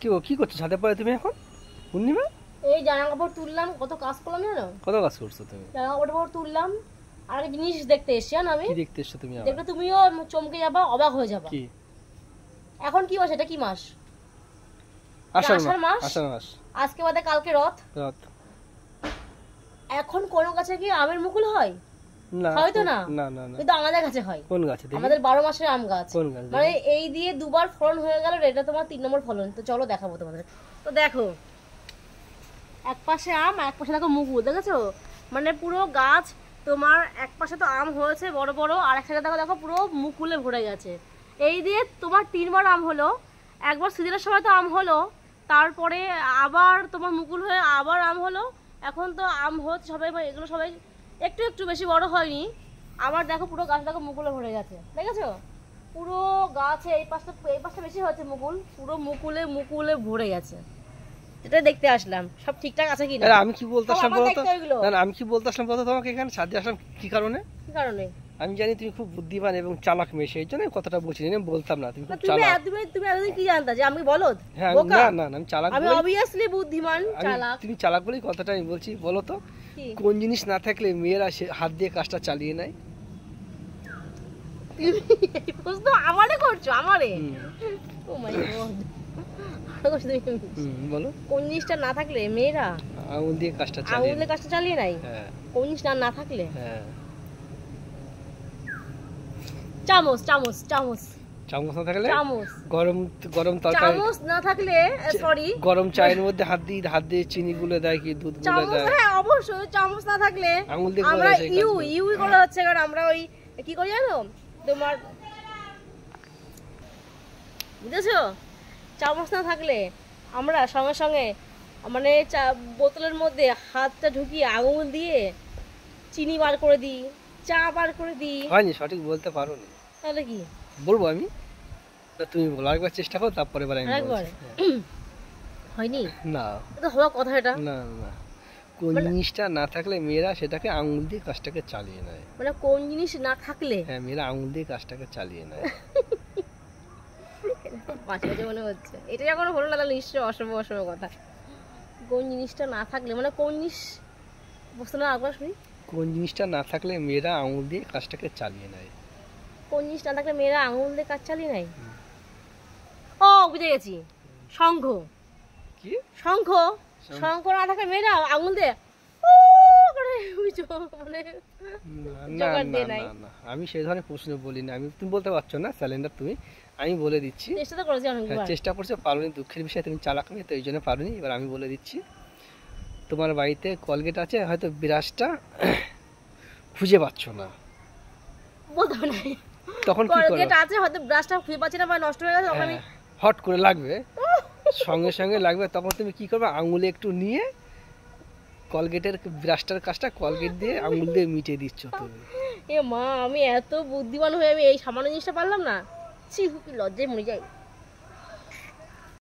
কি করছো ছাদে পড়ে তুমি এখন পূর্ণিমা? এই জামা কাপড় তুললাম, কত কাজ করলাম জানো? কত কাজ করছো তুমি? জামা কাপড় তুললাম, আর একটা জিনিস দেখতে এসছি জানো আমি। কি দেখতে এসছো তুমি? দেখলে তুমিও চমকে যাবা, অবাক হয়ে যাবা। কি? এখন কি মাস? এটা কি মাস? আষাঢ় মাস। আজকে বাদে কালকে রথ। এখন কোন গাছে কি আমের মুকুল হয়? না, হয়তো না। না না না, কিন্তু আমাদের কাছে হয়। কোন গাছে? আমাদের 12 মাসের আম গাছ। কোন গাছ? মানে এই দিয়ে দুবার ফলন হয়ে গেল, এটা তোমার 3 নম্বর ফলন। তো চলো দেখাবো তোমাদের। তো দেখো, এক পাশে আম, এক পাশে দেখো মুকুল, দেখেছো? মানে পুরো গাছ তোমার এক পাশে তো আম হয়েছে বড় বড়, আর এক সাইডে দেখো দেখো পুরো মুকুলে ভরে গেছে। এই দিয়ে তোমার 3বার আম হলো। একবার সিজনের সময় তো আম হলো, তারপরে আবার তোমার মুকুল হয়ে আবার আম হলো। এখন তো আম হচ্ছে সবাই, এগুলো সবাই একটু একটু, বেশি বড় হয়নি। আবার দেখো পুরো গাছ দেখো মুকুলে ভরে গেছে, দেখেছো? পুরো গাছে এই পাশটা বেশি হয়েছে মুকুল, পুরো মুকুলে ভরে গেছে। এটা দেখতে আসলাম সব ঠিকঠাক আছে কিনা। আমি কি বলতে আসলাম বলতো? না আমি কি বলতে আসলাম বলতো তোমাকে এখানে ছাদে আসলাম কি কারণে? কি কারণে? আমি জানি তুমি খুব বুদ্ধিমান এবং চালাক মেয়ে, সেই জন্য কথাটা বলছি, না বলতাম না। তুমি খুব চালাক। তুমি এতদিন কি জানতা যে আমি বলদ? না না আমি চালাক। আমি অবভিয়াসলি বুদ্ধিমান, চালাক। তুমি চালাক বলেই কথাটা আমি বলছি। বলো তো কোন জিনিস না থাকলে মেয়েরা হাত দিয়ে কাজটা চালিয়ে নেয়? তুমি এই প্রশ্ন আমারে করছো? আমারে? Oh my god. বলো কোন জিনিসটা না থাকলে মেয়েরা আঙুল দিয়ে কাজটা চালিয়ে নেয়? কোন জিনিস না থাকলে? চামচ। চামচ না থাকলে? চামচ। গরম তরকারি। চামচ না থাকলে, সরি, গরম চায়ের মধ্যে হাত দিয়ে চিনি গুলে দেয় কি দুধ গুলে দেয়? হ্যাঁ অবশ্যই। চামচ না থাকলে আঙুল দিয়ে আমরা ইউ করে হচ্ছে, কারণ আমরা ওই কি করি জানো তোমার, বুঝেছো? চামচ না থাকলে আমরা সঙ্গে সঙ্গে মানে বোতলের মধ্যে হাতটা ঢুকিয়ে আঙুল দিয়ে চিনি বার করে দিই, চা বার করে দিই। হয়নি, সঠিক বলতে পারো না। তাহলে কি বলবো আমি? তুমি বলো, আরেকবার চেষ্টা করো, তারপরে এবার আমি বলছি। হয়নি? না এটা হওয়ার কথা। এটা না না, কোন জিনিসটা না থাকলে মেয়েরা সেটাকে আঙুল দিয়ে কাজটাকে চালিয়ে নেয়। মানে কোন জিনিস না থাকলে? হ্যাঁ, মেয়েরা আঙুল দিয়ে কাজটাকে চালিয়ে নেয়। মাঝে মাঝে মনে হচ্ছে এটা যখন হলো না, তাহলে নিশ্চয়ই অশুভ কথা। কোন জিনিসটা না থাকলে মানে কোন জিনিস? বুঝতে না, একবার শুনি। কোন জিনিসটা না থাকলে মেয়েরা আঙুল দিয়ে কাজটাকে চালিয়ে নেয়? কোন জিনিস না থাকলে মেয়েরা আঙুল দিয়ে কাজ চালিয়ে নেয়? ও বুঝে গেছি, শঙ্খ। কি? শঙ্খ না থাকলে মেয়েরা আঙুল দিয়ে আমি সেই ধরনের প্রশ্ন বলি না। তুমি বলতে পারছো না স্যালেন্ডার, আমি বলে দিচ্ছি। চেষ্টা করছো, পারোনি। দুঃখের বিষয়, তুমি চালাক মেয়ে, তো এই জন্য পারোনি। এবার আমি বলে দিচ্ছি। তোমার বাড়িতে কলগেট আছে, হয়তো ব্রাশটা খুঁজে পাচ্ছ না, তখন কি করবে? হয়তো ব্রাশটা খুঁজে পাচ্ছি না বা নষ্ট হয়ে গেছে, তখন আমি হট করে লাগবে, সঙ্গে সঙ্গে লাগবে। তখন তুমি কি করবে? আঙুলে একটু নিয়ে কলগেটের ব্রাশটার কাজটা কলগেট দিয়ে আঙুল দিয়ে মিটিয়ে দিচ্ছ তুমি। এ মা, আমি এত বুদ্ধিমান হয়ে আমি এই সামান্য জিনিসটা পারলাম না। ছি, লজ্জায় মরে যাই।